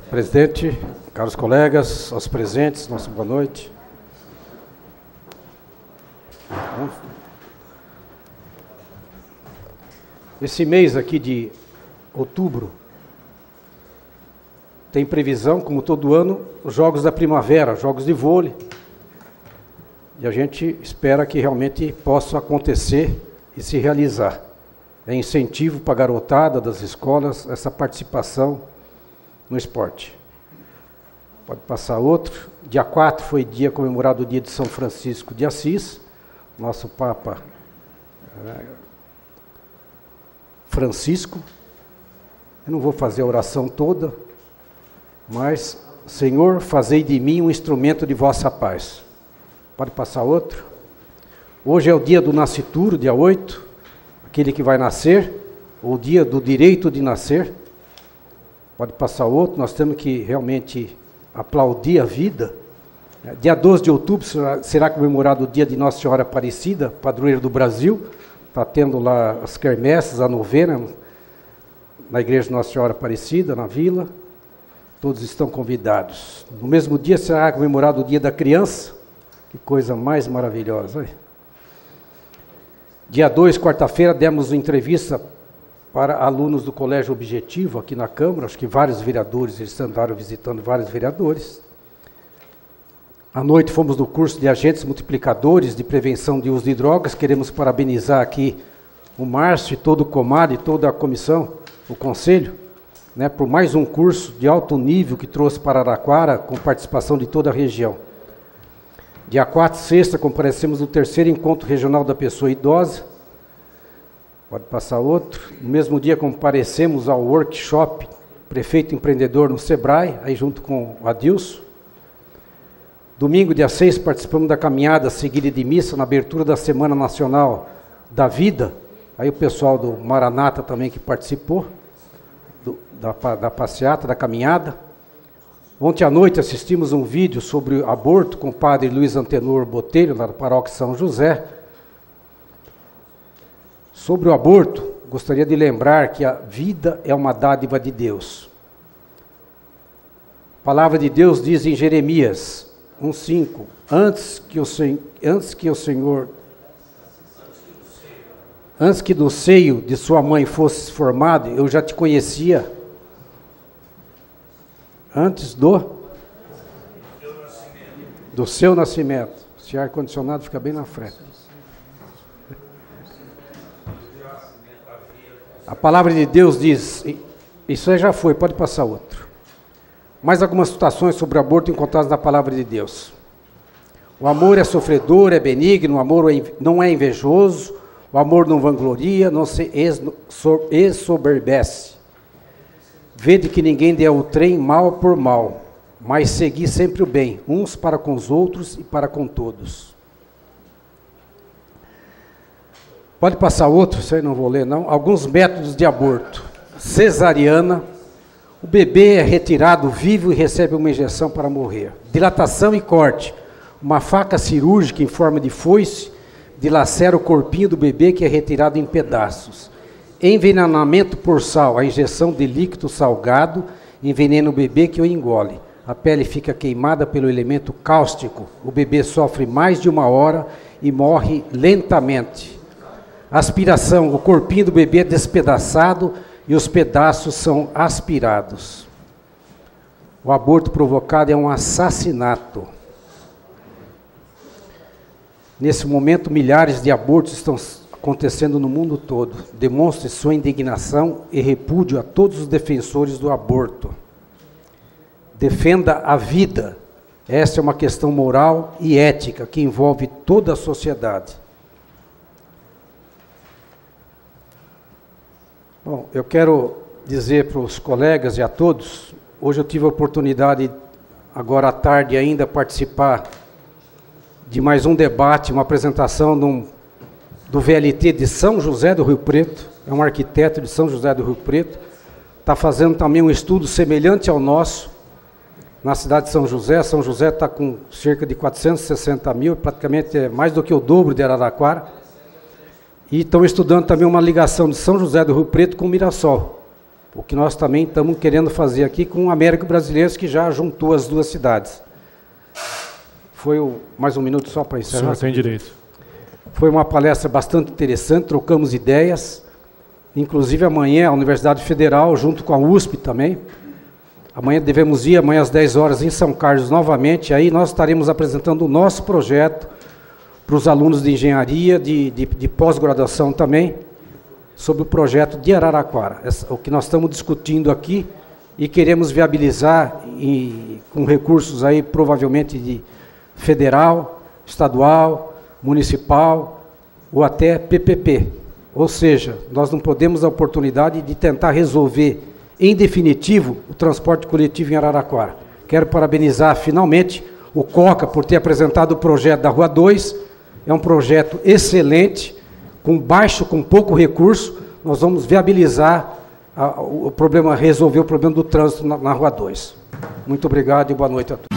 Presidente, caros colegas, aos presentes, nossa boa noite. Esse mês aqui de outubro tem previsão, como todo ano, os Jogos da Primavera, Jogos de vôlei. E a gente espera que realmente possa acontecer e se realizar. É incentivo para a garotada das escolas, essa participação no esporte. Pode passar outro. Dia 4 foi dia comemorado o dia de São Francisco de Assis, nosso Papa Francisco. Eu não vou fazer a oração toda, mas, Senhor, fazei de mim um instrumento de vossa paz. Pode passar outro. Hoje é o dia do nascituro, dia 8, aquele que vai nascer, ou o dia do direito de nascer. Pode passar outro. Nós temos que realmente aplaudir a vida. Dia 12 de outubro será comemorado o dia de Nossa Senhora Aparecida, padroeira do Brasil. Está tendo lá as quermesses, a novena, na igreja de Nossa Senhora Aparecida, na vila. Todos estão convidados. No mesmo dia será comemorado o dia da criança. Que coisa mais maravilhosa. Hein? Dia 2, quarta-feira, demos uma entrevista para alunos do Colégio Objetivo, aqui na Câmara. Acho que vários vereadores, eles andaram visitando vários vereadores. À noite fomos no curso de agentes multiplicadores de prevenção de uso de drogas. Queremos parabenizar aqui o Márcio e todo o Comar e toda a comissão, o Conselho, né, por mais um curso de alto nível que trouxe para Araraquara, com participação de toda a região. Dia 4, sexta, comparecemos no 3º Encontro Regional da Pessoa Idosa. Pode passar outro. No mesmo dia, comparecemos ao workshop Prefeito Empreendedor no Sebrae, aí junto com o Adilson. Domingo, dia 6, participamos da caminhada seguida de missa na abertura da Semana Nacional da Vida. Aí o pessoal do Maranata também que participou da passeata, da caminhada. Ontem à noite assistimos um vídeo sobre aborto com o padre Luiz Antenor Botelho, lá da paróquia São José. Sobre o aborto, gostaria de lembrar que a vida é uma dádiva de Deus. A palavra de Deus diz em Jeremias 1:5, antes que do seio de sua mãe fosses formado, eu já te conhecia. Antes do seu nascimento. Se ar-condicionado fica bem na frente. A palavra de Deus diz, isso aí já foi, pode passar outro. Mais algumas citações sobre o aborto encontradas na palavra de Deus. O amor é sofredor, é benigno, o amor não é invejoso, o amor não vangloria, não se exsoberbece. Vede que ninguém dê ao trem mal por mal, mas segui sempre o bem, uns para com os outros e para com todos. Pode passar outro, isso aí não vou ler não. Alguns métodos de aborto. Cesariana, o bebê é retirado vivo e recebe uma injeção para morrer. Dilatação e corte, uma faca cirúrgica em forma de foice dilacera o corpinho do bebê que é retirado em pedaços. Envenenamento por sal, a injeção de líquido salgado envenena o bebê que o engole. A pele fica queimada pelo elemento cáustico. O bebê sofre mais de 1 hora e morre lentamente. Aspiração, o corpinho do bebê é despedaçado e os pedaços são aspirados. O aborto provocado é um assassinato. Nesse momento, milhares de abortos estão acontecendo no mundo todo. Demonstre sua indignação e repúdio a todos os defensores do aborto. Defenda a vida. Essa é uma questão moral e ética que envolve toda a sociedade. Bom, eu quero dizer para os colegas e a todos, hoje eu tive a oportunidade, agora à tarde ainda, participar de mais um debate, uma apresentação do VLT de São José do Rio Preto, é um arquiteto de São José do Rio Preto, está fazendo também um estudo semelhante ao nosso, na cidade de São José. São José está com cerca de 460 mil, praticamente é mais do que o dobro de Araraquara, e estão estudando também uma ligação de São José do Rio Preto com Mirassol. O que nós também estamos querendo fazer aqui com o Américo Brasileiros, que já juntou as duas cidades. Mais um minuto só para encerrar. O senhor tem direito. Foi uma palestra bastante interessante, trocamos ideias. Inclusive amanhã a Universidade Federal, junto com a USP também. Amanhã devemos ir, amanhã às 10 horas, em São Carlos novamente. Aí nós estaremos apresentando o nosso projeto para os alunos de engenharia, de pós-graduação também, sobre o projeto de Araraquara. O que nós estamos discutindo aqui e queremos viabilizar com recursos aí provavelmente de federal, estadual, municipal ou até PPP. Ou seja, nós não podemos a oportunidade de tentar resolver em definitivo o transporte coletivo em Araraquara. Quero parabenizar finalmente o COCA por ter apresentado o projeto da Rua 2. É um projeto excelente, com pouco recurso. Nós vamos viabilizar resolver o problema do trânsito na Rua 2. Muito obrigado e boa noite a todos.